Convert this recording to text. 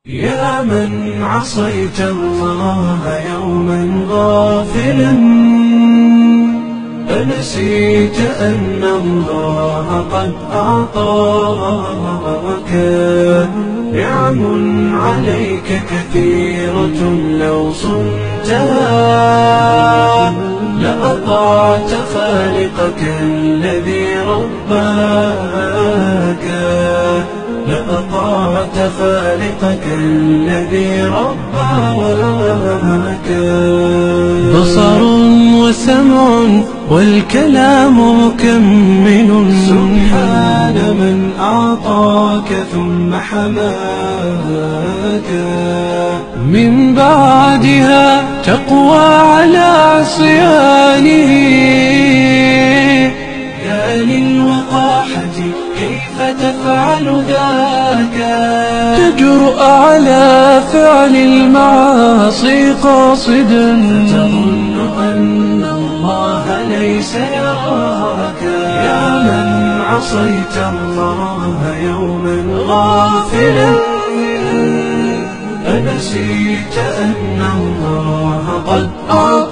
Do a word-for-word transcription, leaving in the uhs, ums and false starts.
يا من عصيت الله يوما غافلا، أنسيت أن الله قد أعطاك نعم عليك كثيرة، لو صنتها لأطعت خالقك الذي رباك، لأطعت خالقك الذي رباك. بصر وسمع والكلام مكمل، سبحان من أعطاك ثم حماك. من بعدها تقوى على عصيانه، يا للوقاحة كيف تفعل ذاك؟ تجرؤ على فعل المعاصي قاصدا، فتظن أن الله ليس يراك. يا من عصيت الله يوما غافلا، أنسيت أن الله قد أعطاك